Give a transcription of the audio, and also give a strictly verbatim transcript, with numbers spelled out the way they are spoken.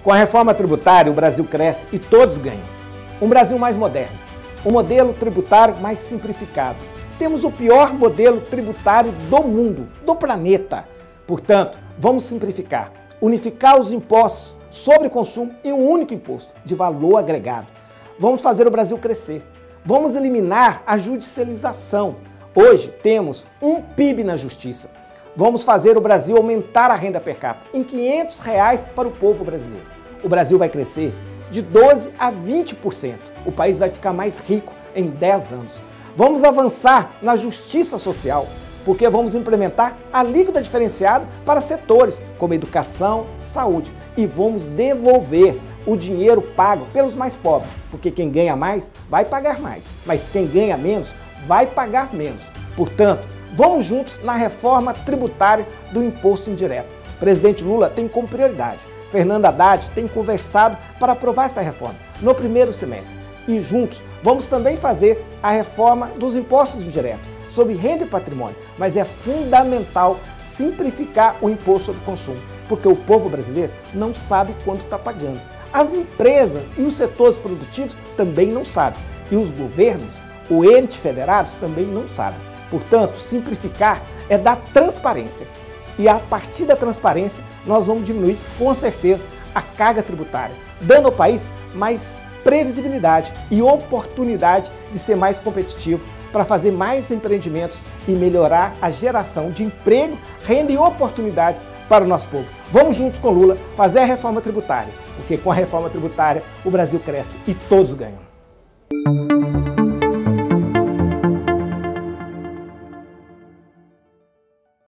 Com a reforma tributária, o Brasil cresce e todos ganham. Um Brasil mais moderno, um modelo tributário mais simplificado. Temos o pior modelo tributário do mundo, do planeta. Portanto, vamos simplificar, unificar os impostos sobre consumo em um único imposto de valor agregado. Vamos fazer o Brasil crescer. Vamos eliminar a judicialização. Hoje temos um P I B na justiça. Vamos fazer o Brasil aumentar a renda per capita em quinhentos reais para o povo brasileiro. O Brasil vai crescer de doze a vinte por cento. O país vai ficar mais rico em dez anos. Vamos avançar na justiça social, porque vamos implementar a alíquota diferenciada para setores como educação, saúde e vamos devolver o dinheiro pago pelos mais pobres, porque quem ganha mais vai pagar mais, mas quem ganha menos vai pagar menos. Portanto, vamos juntos na reforma tributária do imposto indireto. O presidente Lula tem como prioridade. Fernando Haddad tem conversado para aprovar esta reforma no primeiro semestre. E juntos vamos também fazer a reforma dos impostos indiretos sobre renda e patrimônio. Mas é fundamental simplificar o imposto sobre consumo, porque o povo brasileiro não sabe quanto está pagando. As empresas e os setores produtivos também não sabem. E os governos, os entes federados, também não sabem. Portanto, simplificar é dar transparência. E a partir da transparência, nós vamos diminuir, com certeza, a carga tributária, dando ao país mais previsibilidade e oportunidade de ser mais competitivo para fazer mais empreendimentos e melhorar a geração de emprego, renda e oportunidades para o nosso povo. Vamos juntos com Lula fazer a reforma tributária, porque com a reforma tributária o Brasil cresce e todos ganham.